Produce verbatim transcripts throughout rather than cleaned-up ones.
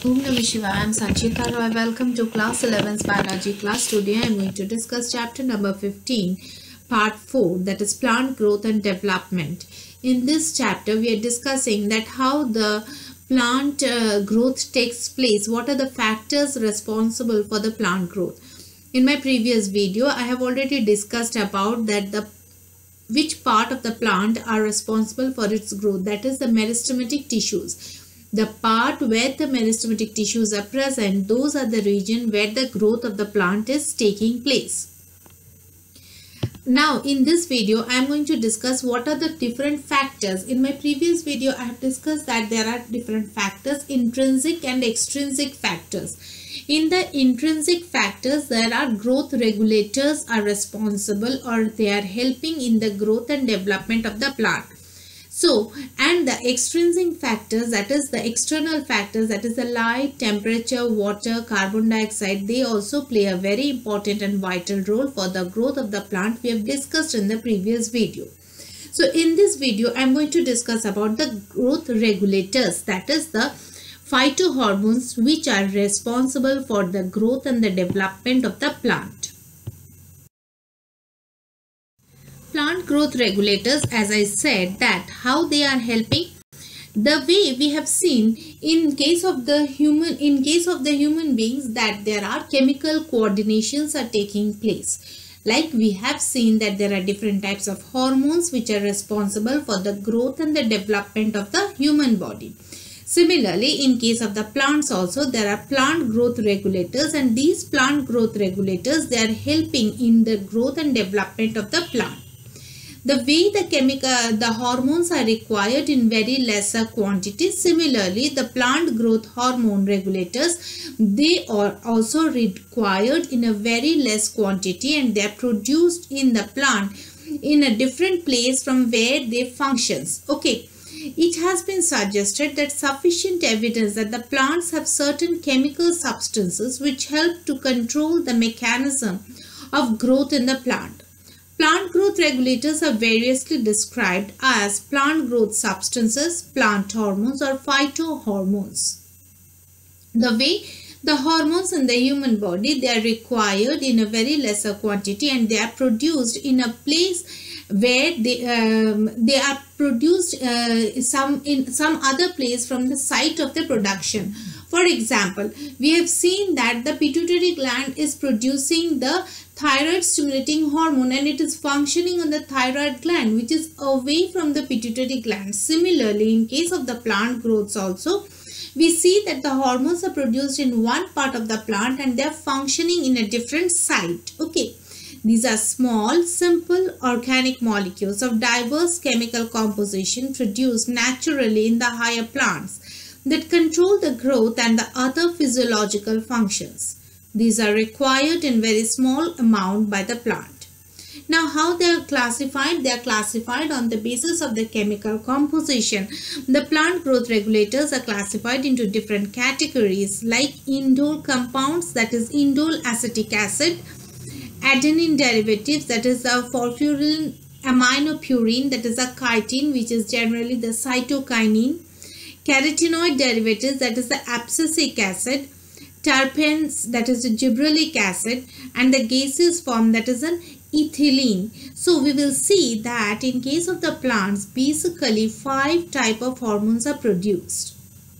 Om Namah Shivaya. I am Sanchita Roy. Welcome to class eleven's biology class. Today I am going to discuss chapter number fifteen, part four, that is plant growth and development. In this chapter we are discussing that how the plant uh, growth takes place. What are the factors responsible for the plant growth? In my previous video I have already discussed about that the which part of the plant are responsible for its growth, that is the meristematic tissues. The part where the meristematic tissues are present, those are the region where the growth of the plant is taking place. Now in this video I am going to discuss what are the different factors. In my previous video I have discussed that there are different factors, intrinsic and extrinsic factors. In the intrinsic factors, there are growth regulators are responsible, or they are helping in the growth and development of the plant. So, and the extrinsic factors, that is the external factors, that is the light, temperature, water, carbon dioxide, they also play a very important and vital role for the growth of the plant. We have discussed in the previous video. So, in this video, I am going to discuss about the growth regulators, that is the phytohormones which are responsible for the growth and the development of the plant. Plant growth regulators, as I said, that how they are helping, the way we have seen in case of the human in case of the human beings, that there are chemical coordinations are taking place. Like we have seen that there are different types of hormones which are responsible for the growth and the development of the human body. Similarly, in case of the plants also, there are plant growth regulators, and these plant growth regulators, they are helping in the growth and development of the plant. The way the chemical, the hormones are required in very lesser quantities. Similarly, the plant growth hormone regulators, they are also required in a very less quantity, and they are produced in the plant in a different place from where they functions. Okay. It has been suggested that sufficient evidence that the plants have certain chemical substances which help to control the mechanism of growth in the plant. Plant growth regulators are variously described as plant growth substances, plant hormones, or phytohormones. The way the hormones in the human body, they are required in a very lesser quantity, and they are produced in a place where they um, they are produced uh, some in some other place from the site of the production. For example, we have seen that the pituitary gland is producing the thyroid stimulating hormone, and it is functioning on the thyroid gland, which is away from the pituitary gland. Similarly, in case of the plant growths also, we see that the hormones are produced in one part of the plant and they are functioning in a different site. Okay. These are small, simple organic molecules of diverse chemical composition produced naturally in the higher plants that control the growth and the other physiological functions. These are required in very small amount by the plant. Now, how they are classified? They are classified on the basis of the chemical composition. The plant growth regulators are classified into different categories like indole compounds, that is indole acetic acid, adenine derivatives, that is the porphyrin, aminopurine, that is the chitin, which is generally the cytokinin, carotenoid derivatives, that is the abscisic acid, terpenes, that is the gibberellic acid, and the gaseous form, that is an ethylene. So we will see that in case of the plants, basically five type of hormones are produced.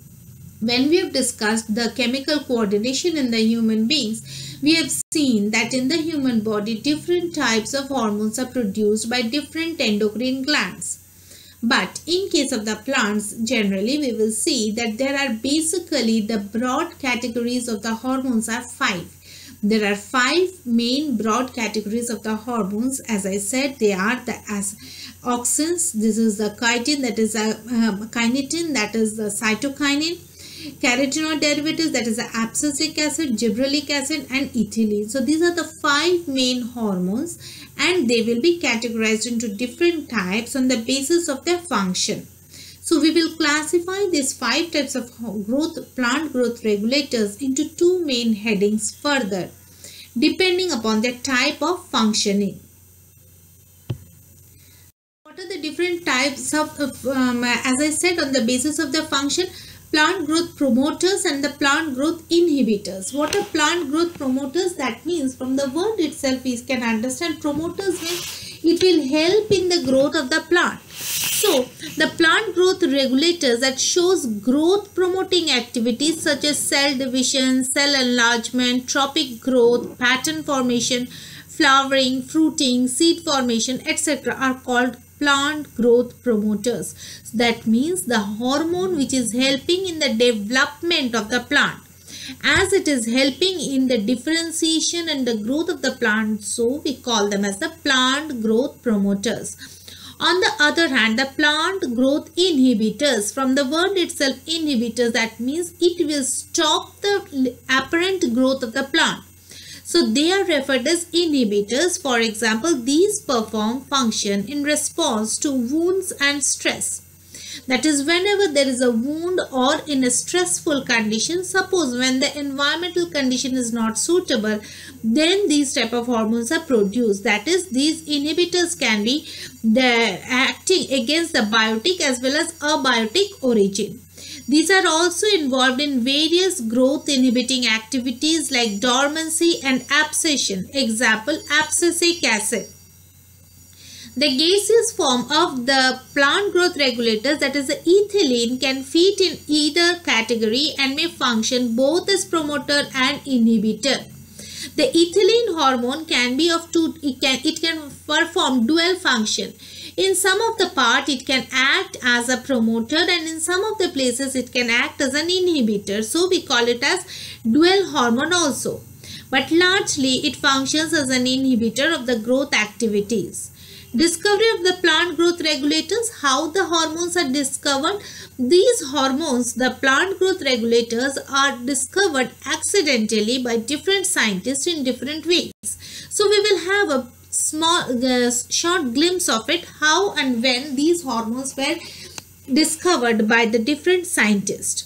When we have discussed the chemical coordination in the human beings, we have seen that in the human body, different types of hormones are produced by different endocrine glands. But in case of the plants, generally we will see that there are basically the broad categories of the hormones are five. There are five main broad categories of the hormones. As I said, they are the as auxins, this is the chitin, that is a um, kinetin, that is the cytokinin, carotenoid derivatives, that is the abscisic acid, gibberellic acid, and ethylene. So these are the five main hormones, and they will be categorized into different types on the basis of their function. So we will classify these five types of growth plant growth regulators into two main headings further, depending upon their type of functioning. What are the different types of, um, as I said, on the basis of the function? plant growth promoters and the plant growth inhibitors. What are plant growth promoters? That means from the word itself we can understand promoters means it will help in the growth of the plant. So the plant growth regulators that shows growth promoting activities such as cell division, cell enlargement, tropic growth, pattern formation, flowering, fruiting, seed formation, et cetera are called plant growth promoters. That means the hormone which is helping in the development of the plant. As it is helping in the differentiation and the growth of the plant, so we call them as the plant growth promoters. On the other hand, the plant growth inhibitors, from the word itself inhibitors, that means it will stop the apparent growth of the plant. So they are referred as inhibitors. For example, these perform function in response to wounds and stress. That is, whenever there is a wound or in a stressful condition, suppose when the environmental condition is not suitable, then these type of hormones are produced. That is, these inhibitors can be the acting against the biotic as well as abiotic origin. These are also involved in various growth inhibiting activities like dormancy and abscission. Example, abscisic acid. The gaseous form of the plant growth regulators, that is the ethylene, can fit in either category and may function both as promoter and inhibitor. The ethylene hormone can be of two, it can, it can perform dual function. In some of the part it can act as a promoter and in some of the places it can act as an inhibitor. So we call it as dual hormone also. But largely it functions as an inhibitor of the growth activities. Discovery of the plant growth regulators, how the hormones are discovered. These hormones, the plant growth regulators, are discovered accidentally by different scientists in different ways. So we will have a small uh, short glimpse of it, how and when these hormones were discovered by the different scientists.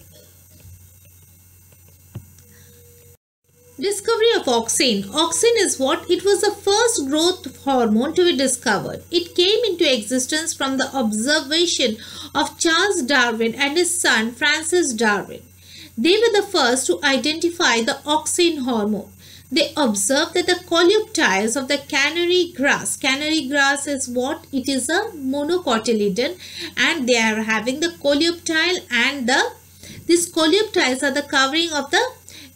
Discovery of auxin. Auxin is what? It was the first growth hormone to be discovered. It came into existence from the observation of Charles Darwin and his son Francis Darwin. They were the first to identify the auxin hormone. They observed that the coleoptiles of the canary grass, canary grass is what? It is a monocotyledon and they are having the coleoptile and the, these coleoptiles are the covering of the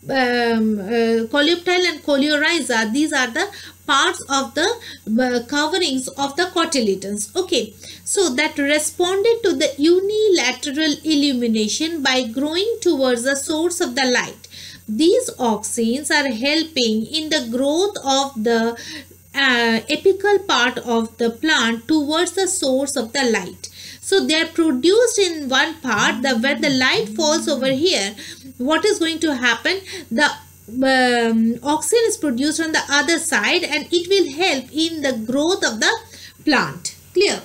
um, uh, coleoptile and coleorhiza. These are the parts of the uh, coverings of the cotyledons. Okay, so that responded to the unilateral illumination by growing towards the source of the light. These auxins are helping in the growth of the uh, apical part of the plant towards the source of the light. So they are produced in one part. The when the light falls over here, what is going to happen? The um, auxin is produced on the other side and it will help in the growth of the plant. Clear?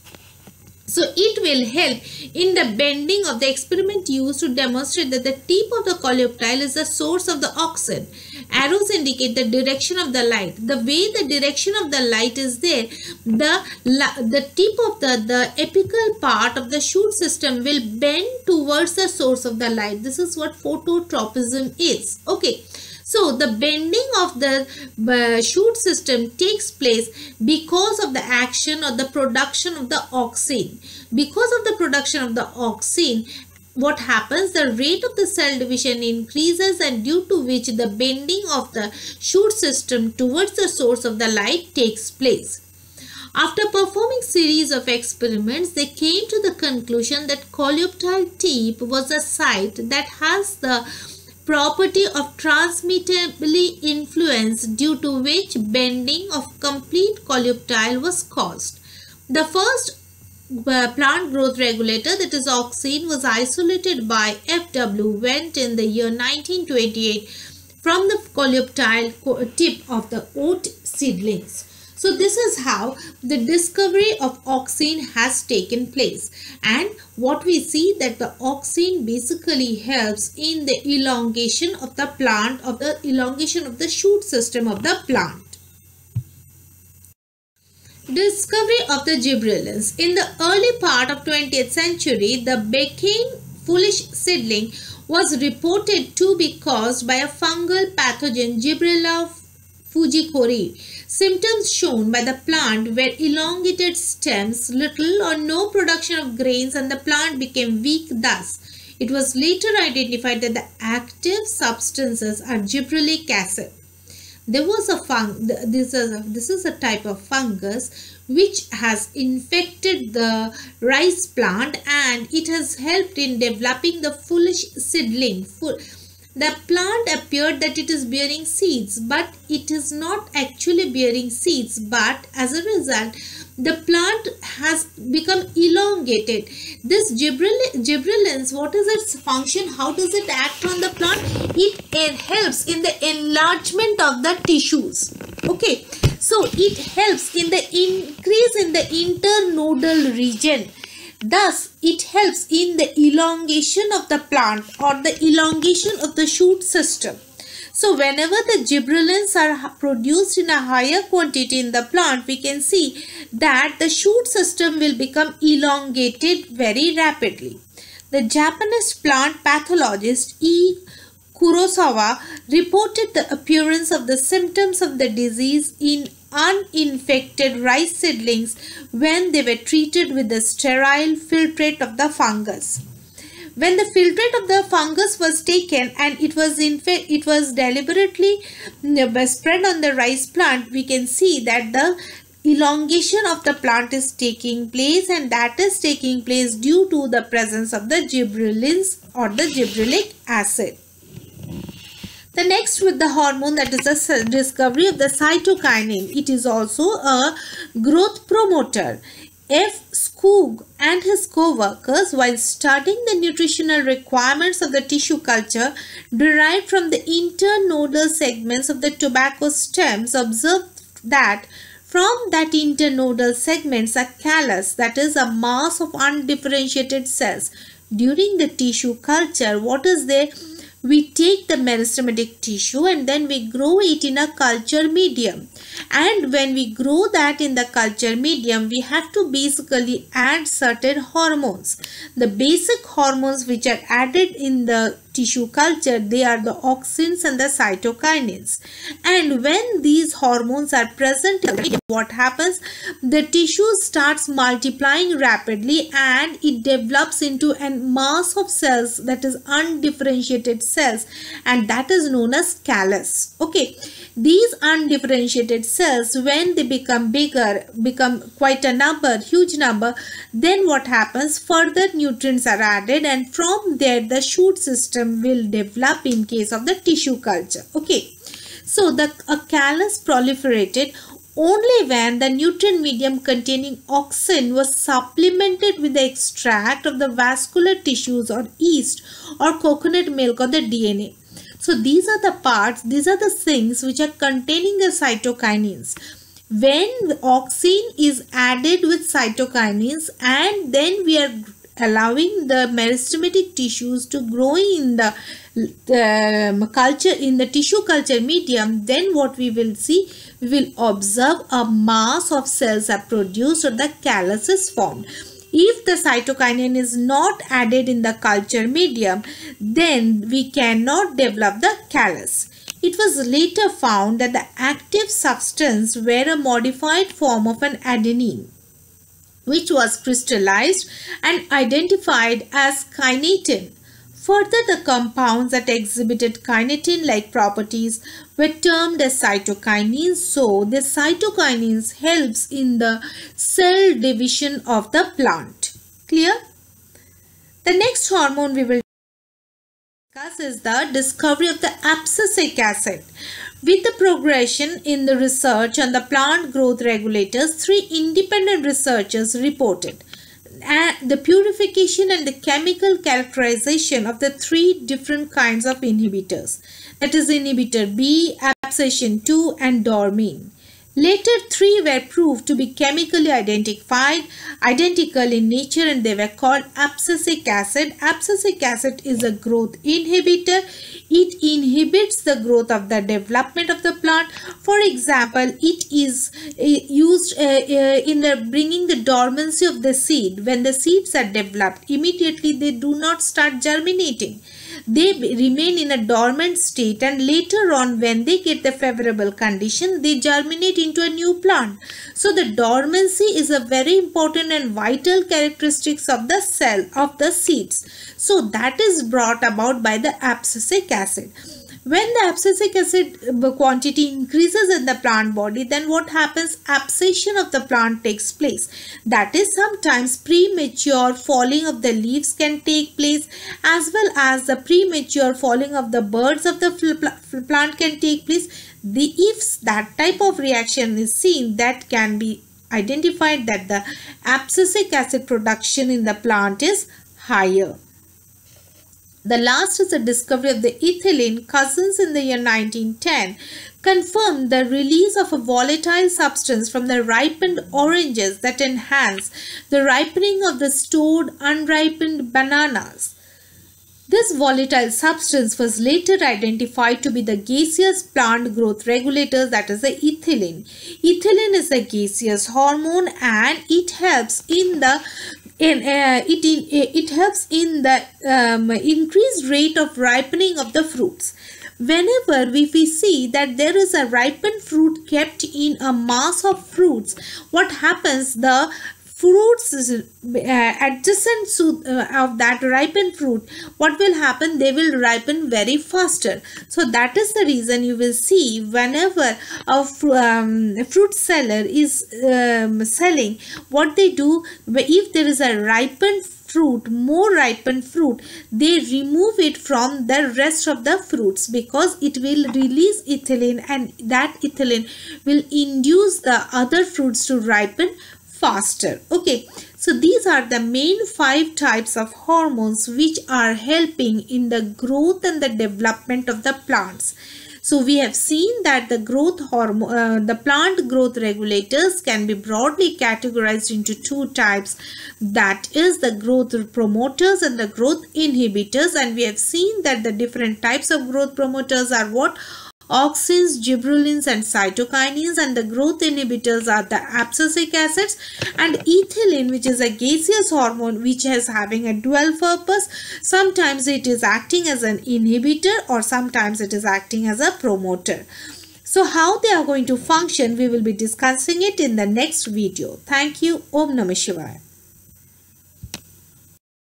So it will help in the bending of the experiment used to demonstrate that the tip of the coleoptile is the source of the auxin. Arrows indicate the direction of the light. The way the direction of the light is there, the, the tip of the, the apical part of the shoot system will bend towards the source of the light. This is what phototropism is. Okay. So the bending of the uh, shoot system takes place because of the action or the production of the auxin. Because of the production of the auxin, what happens? The rate of the cell division increases and due to which the bending of the shoot system towards the source of the light takes place. After performing series of experiments, they came to the conclusion that coleoptile tip was a site that has the property of transmittably influence due to which bending of complete coleoptile was caused. The first uh, plant growth regulator, that is auxin, was isolated by F W Wendt in the year nineteen twenty-eight from the coleoptile tip of the oat seedlings. So this is how the discovery of auxin has taken place, and what we see that the auxin basically helps in the elongation of the plant, of the elongation of the shoot system of the plant. Discovery of the gibberellins. In the early part of twentieth century, the Beckane foolish seedling was reported to be caused by a fungal pathogen Gibberella fujikori. Symptoms shown by the plant were elongated stems, little or no production of grains, and the plant became weak. Thus, it was later identified that the active substances are gibberellic acid. There was a fung this is a, this is a type of fungus which has infected the rice plant, and it has helped in developing the foolish seedling. The plant appeared that it is bearing seeds, but it is not actually bearing seeds, but as a result the plant has become elongated. This gibberellins, what is its function? How does it act on the plant? It, it helps in the enlargement of the tissues. Okay, so it helps in the increase in the internodal region. Thus, it helps in the elongation of the plant or the elongation of the shoot system. So, whenever the gibberellins are produced in a higher quantity in the plant, we can see that the shoot system will become elongated very rapidly. The Japanese plant pathologist E. Kurosawa reported the appearance of the symptoms of the disease in uninfected rice seedlings when they were treated with the sterile filtrate of the fungus. When the filtrate of the fungus was taken and it was in fact it was deliberately spread on the rice plant, we can see that the elongation of the plant is taking place, and that is taking place due to the presence of the gibberellins or the gibberellic acid. The next with the hormone, that is the discovery of the cytokinin. It is also a growth promoter. F. Skoog and his co-workers, while studying the nutritional requirements of the tissue culture derived from the internodal segments of the tobacco stems, observed that from that internodal segments a callus, that is a mass of undifferentiated cells. During the tissue culture, what is there? We take the meristematic tissue and then we grow it in a culture medium. And when we grow that in the culture medium, we have to basically add certain hormones. The basic hormones which are added in the tissue culture, they are the auxins and the cytokinins. And when these hormones are present, what happens? The tissue starts multiplying rapidly and it develops into a mass of cells, that is undifferentiated cells, and that is known as callus. Okay, these undifferentiated cells, when they become bigger, become quite a number, huge number, then what happens? Further nutrients are added, and from there the shoot system will develop in case of the tissue culture. Okay, so the a callus proliferated only when the nutrient medium containing auxin was supplemented with the extract of the vascular tissues or yeast or coconut milk or the D N A. So these are the parts, these are the things which are containing the cytokinins. When auxin is added with cytokinins and then we are allowing the meristematic tissues to grow in the um, culture, in the tissue culture medium, then what we will see, we will observe a mass of cells are produced or the callus is formed. If the cytokinin is not added in the culture medium, then we cannot develop the callus. It was later found that the active substance were a modified form of an adenine, which was crystallized and identified as kinetin. Further, the compounds that exhibited kinetin-like properties were termed as cytokinins. So, the cytokinins helps in the cell division of the plant. Clear? The next hormone we will discuss is the discovery of the abscisic acid. With the progression in the research on the plant growth regulators, three independent researchers reported the purification and the chemical characterization of the three different kinds of inhibitors, that is inhibitor B, abscission two and dormine. Later, three were proved to be chemically identified, identical in nature, and they were called abscisic acid. Abscisic acid is a growth inhibitor. It inhibits the growth of the development of the plant. For example, it is uh, used uh, uh, in the bringing the dormancy of the seed. When the seeds are developed, immediately they do not start germinating. They remain in a dormant state, and later on, when they get the favorable condition, they germinate into a new plant. So the dormancy is a very important and vital characteristics of the cell of the seeds. So that is brought about by the abscisic acid. When the abscisic acid quantity increases in the plant body, then what happens? Abscission of the plant takes place. That is, sometimes premature falling of the leaves can take place, as well as the premature falling of the buds of the plant can take place. The, if that type of reaction is seen, that can be identified that the abscisic acid production in the plant is higher. The last is the discovery of the ethylene. Cousins in the year nineteen ten confirmed the release of a volatile substance from the ripened oranges that enhance the ripening of the stored unripened bananas. This volatile substance was later identified to be the gaseous plant growth regulator, that is the ethylene. Ethylene is a gaseous hormone, and it helps in the In, uh, it, in, it helps in the um, increased rate of ripening of the fruits. Whenever we, we see that there is a ripened fruit kept in a mass of fruits, what happens? The fruits uh, adjacent to uh, of that ripened fruit, what will happen? They will ripen very faster. So that is the reason you will see whenever a um, fruit seller is um, selling, what they do, if there is a ripened fruit, more ripened fruit, they remove it from the rest of the fruits, because it will release ethylene, and that ethylene will induce the other fruits to ripen faster. Okay, so these are the main five types of hormones which are helping in the growth and the development of the plants. So we have seen that the growth hormone, uh, the plant growth regulators can be broadly categorized into two types. That is the growth promoters and the growth inhibitors. And we have seen that the different types of growth promoters are what? Auxins, gibberellins, and cytokinins, and the growth inhibitors are the abscisic acids and ethylene, which is a gaseous hormone which is having a dual purpose. Sometimes it is acting as an inhibitor, or sometimes it is acting as a promoter. So how they are going to function, we will be discussing it in the next video. Thank you. Om Namah Shivaya.